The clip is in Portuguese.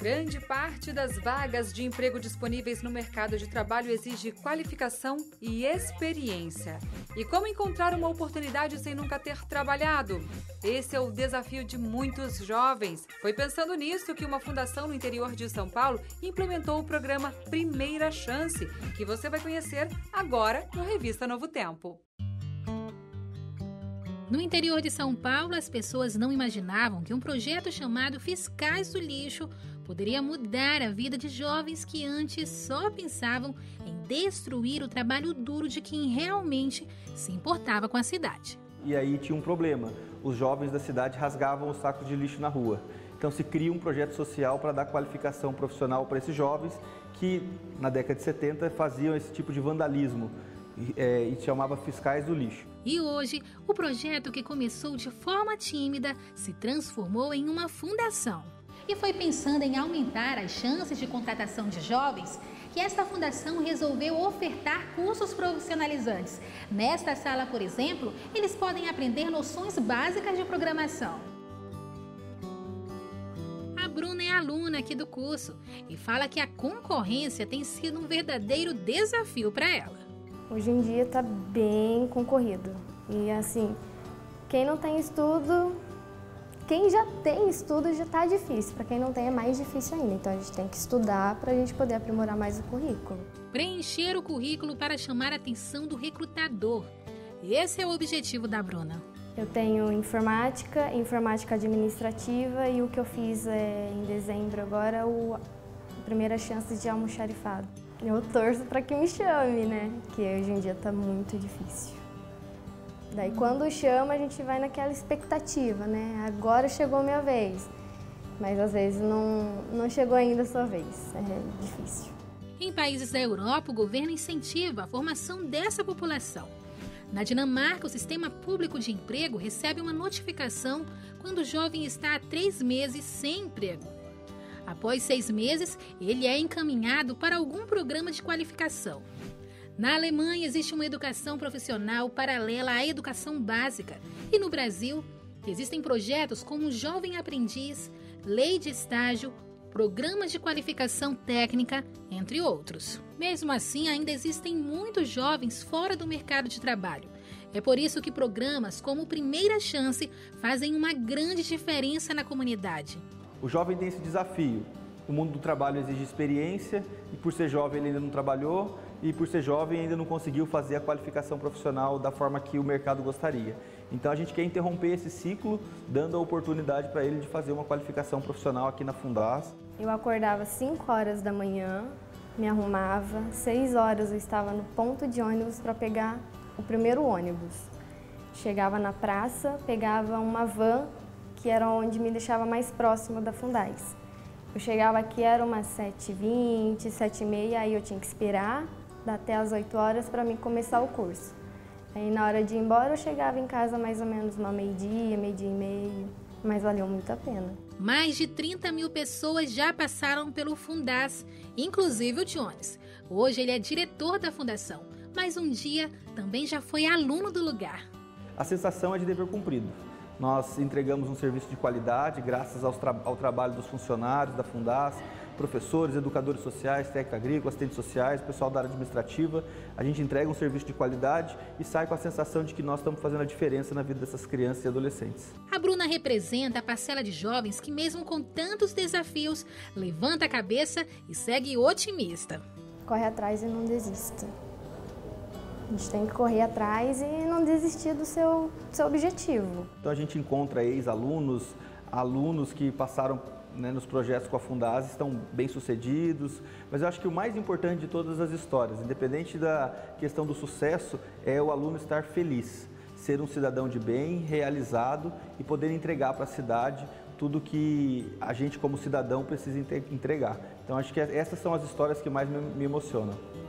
Grande parte das vagas de emprego disponíveis no mercado de trabalho exige qualificação e experiência. E como encontrar uma oportunidade sem nunca ter trabalhado? Esse é o desafio de muitos jovens. Foi pensando nisso que uma fundação no interior de São Paulo implementou o programa Primeira Chance, que você vai conhecer agora no Revista Novo Tempo. No interior de São Paulo, as pessoas não imaginavam que um projeto chamado Fiscais do Lixo poderia mudar a vida de jovens que antes só pensavam em destruir o trabalho duro de quem realmente se importava com a cidade. E aí tinha um problema, os jovens da cidade rasgavam os sacos de lixo na rua. Então se cria um projeto social para dar qualificação profissional para esses jovens que na década de 70 faziam esse tipo de vandalismo e chamava Fiscais do Lixo. E hoje, o projeto que começou de forma tímida se transformou em uma fundação. E foi pensando em aumentar as chances de contratação de jovens que esta fundação resolveu ofertar cursos profissionalizantes. Nesta sala, por exemplo, eles podem aprender noções básicas de programação. A Bruna é aluna aqui do curso e fala que a concorrência tem sido um verdadeiro desafio para ela. Hoje em dia está bem concorrido e assim, quem não tem estudo, quem já tem estudo já está difícil, para quem não tem é mais difícil ainda, então a gente tem que estudar para a gente poder aprimorar mais o currículo. Preencher o currículo para chamar a atenção do recrutador, esse é o objetivo da Bruna. Eu tenho informática, informática administrativa e o que eu fiz em dezembro agora, a primeira chance de almoxarifado. Eu torço para que me chame, né? Que hoje em dia está muito difícil. Daí quando chama a gente vai naquela expectativa, né? Agora chegou a minha vez. Mas às vezes não chegou ainda a sua vez. É difícil. Em países da Europa, o governo incentiva a formação dessa população. Na Dinamarca, o sistema público de emprego recebe uma notificação quando o jovem está há 3 meses sem emprego. Após 6 meses, ele é encaminhado para algum programa de qualificação. Na Alemanha, existe uma educação profissional paralela à educação básica. E no Brasil, existem projetos como o Jovem Aprendiz, Lei de Estágio, programas de qualificação técnica, entre outros. Mesmo assim, ainda existem muitos jovens fora do mercado de trabalho. É por isso que programas como Primeira Chance fazem uma grande diferença na comunidade. O jovem tem esse desafio. O mundo do trabalho exige experiência e por ser jovem ele ainda não trabalhou e por ser jovem ainda não conseguiu fazer a qualificação profissional da forma que o mercado gostaria. Então a gente quer interromper esse ciclo, dando a oportunidade para ele de fazer uma qualificação profissional aqui na Fundas. Eu acordava às 5 horas da manhã, me arrumava, 6 horas eu estava no ponto de ônibus para pegar o primeiro ônibus. Chegava na praça, pegava uma van, que era onde me deixava mais próximo da Fundaz. Eu chegava aqui, era umas 7h20, 7h30, aí eu tinha que esperar até as 8 horas para mim começar o curso. Aí na hora de ir embora eu chegava em casa mais ou menos uma meio-dia, meio-dia e meio, mas valeu muito a pena. Mais de 30 mil pessoas já passaram pelo Fundas, inclusive o Jones. Hoje ele é diretor da fundação, mas um dia também já foi aluno do lugar. A sensação é de dever cumprido. Nós entregamos um serviço de qualidade graças ao trabalho dos funcionários da Fundas, professores, educadores sociais, técnicos agrícolas, assistentes sociais, pessoal da área administrativa. A gente entrega um serviço de qualidade e sai com a sensação de que nós estamos fazendo a diferença na vida dessas crianças e adolescentes. A Bruna representa a parcela de jovens que, mesmo com tantos desafios, levanta a cabeça e segue otimista. Corre atrás e não desista. A gente tem que correr atrás e não desistir do seu objetivo. Então a gente encontra ex-alunos, alunos que passaram nos projetos com a Fundas, estão bem-sucedidos, mas eu acho que o mais importante de todas as histórias, independente da questão do sucesso, é o aluno estar feliz, ser um cidadão de bem, realizado e poder entregar para a cidade tudo que a gente como cidadão precisa entregar. Então acho que essas são as histórias que mais me emocionam.